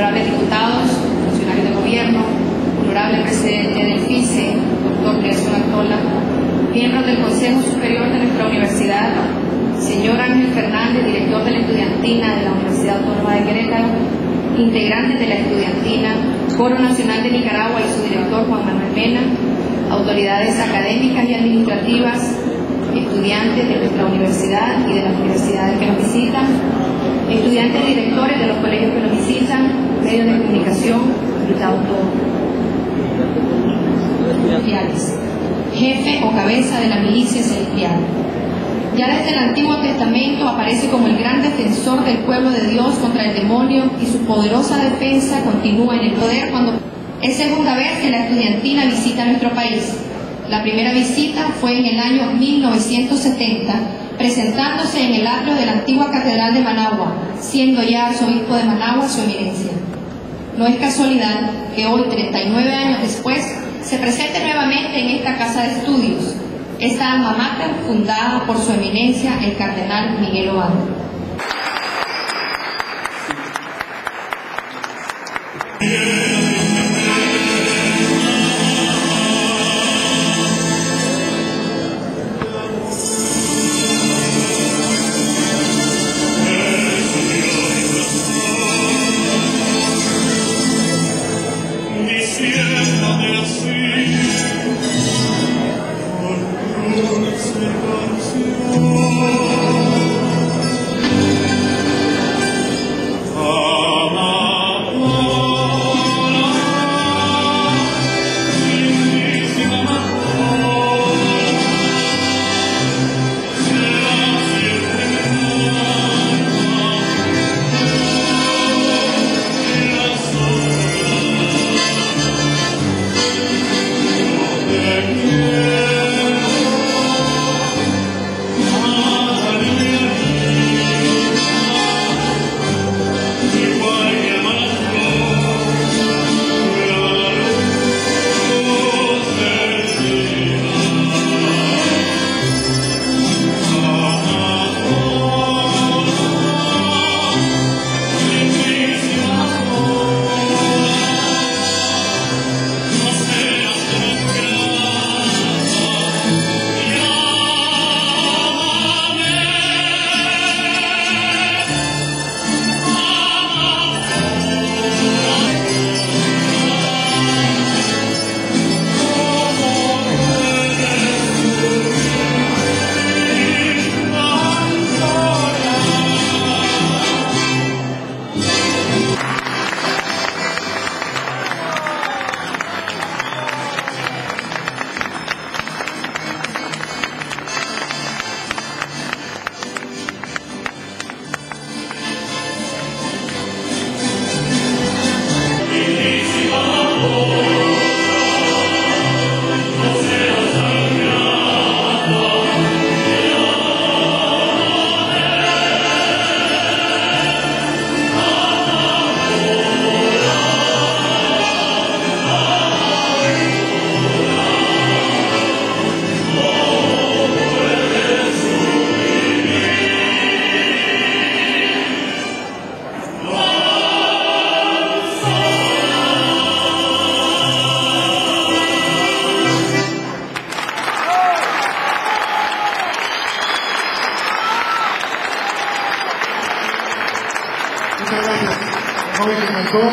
honorables diputados, funcionarios de gobierno, honorable presidente del FICE, doctor Nelson Artola, miembros del Consejo Superior de nuestra universidad, señor Ángel Fernández, director de la Estudiantina de la Universidad Autónoma de Querétaro, integrantes de la Estudiantina, Coro Nacional de Nicaragua y su director Juan Manuel Mena, autoridades académicas y administrativas, estudiantes de nuestra universidad y de las universidades que nos visitan, estudiantes y directores de los colegios que nos visitan, medios de comunicación, invitados todos, jefe o cabeza de la milicia celestial. Ya desde el Antiguo Testamento aparece como el gran defensor del pueblo de Dios contra el demonio, y su poderosa defensa continúa en el poder cuando es segunda vez que la Estudiantina visita nuestro país. La primera visita fue en el año 1970, presentándose en el atrio de la antigua Catedral de Managua, siendo ya arzobispo de Managua su eminencia. No es casualidad que hoy, 39 años después, se presente nuevamente en esta casa de estudios, esta alma mater fundada por su eminencia el cardenal Miguel Obando. Muchas gracias.